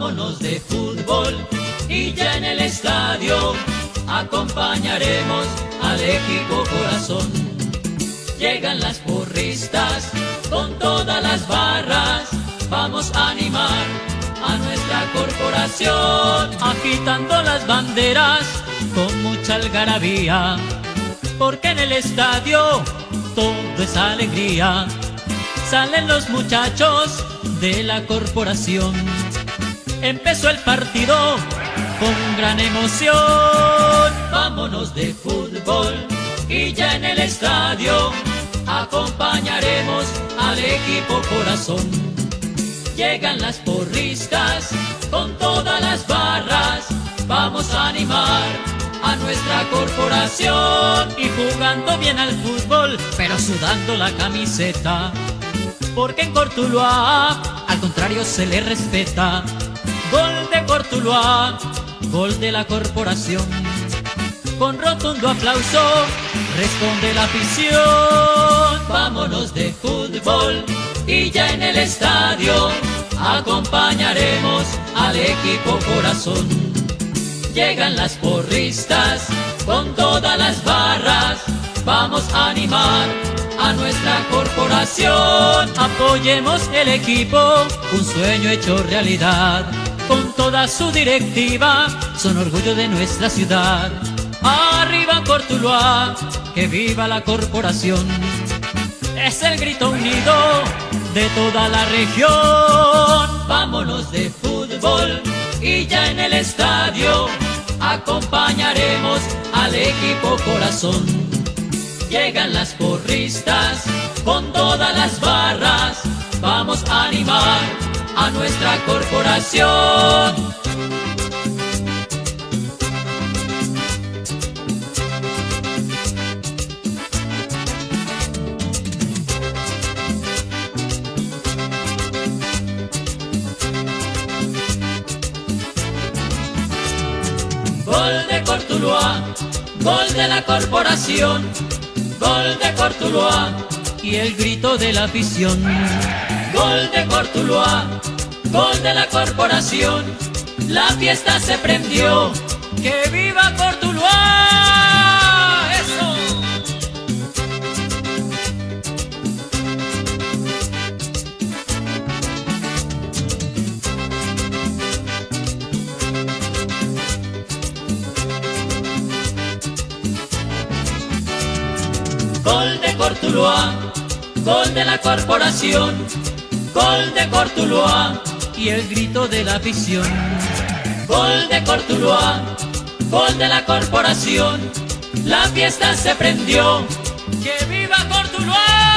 vámonos de fútbol y ya en el estadio acompañaremos al equipo corazón. Llegan las porristas con todas las barras, vamos a animar a nuestra corporación, agitando las banderas con mucha algarabía, porque en el estadio todo es alegría. Salen los muchachos de la corporación. Empezó el partido con gran emoción. Vámonos de fútbol y ya en el estadio acompañaremos al equipo corazón. Llegan las porristas con todas las barras, vamos a animar a nuestra corporación. Y jugando bien al fútbol, pero sudando la camiseta, porque en Cortuluá al contrario se le respeta. Gol de Cortuluá, gol de la corporación. Con rotundo aplauso responde la afición. Vámonos de fútbol y ya en el estadio acompañaremos al equipo corazón. Llegan las porristas con todas las barras, vamos a animar a nuestra corporación. Apoyemos el equipo, un sueño hecho realidad. Con toda su directiva, son orgullo de nuestra ciudad. Arriba Cortuluá, que viva la corporación. Es el grito unido de toda la región. Vámonos de fútbol y ya en el estadio acompañaremos al equipo corazón. Llegan las porristas con todas las barras, vamos a animar a nuestra corporación. Gol de Cortuluá, gol de la corporación. Gol de Cortuluá y el grito de la afición. Gol de Cortuluá, gol de la corporación. La fiesta se prendió, ¡que viva Cortuluá! ¡Eso! Gol de Cortuluá, gol de la corporación. Gol de Cortuluá y el grito de la afición. Gol de Cortuluá, gol de la corporación. La fiesta se prendió, ¡que viva Cortuluá!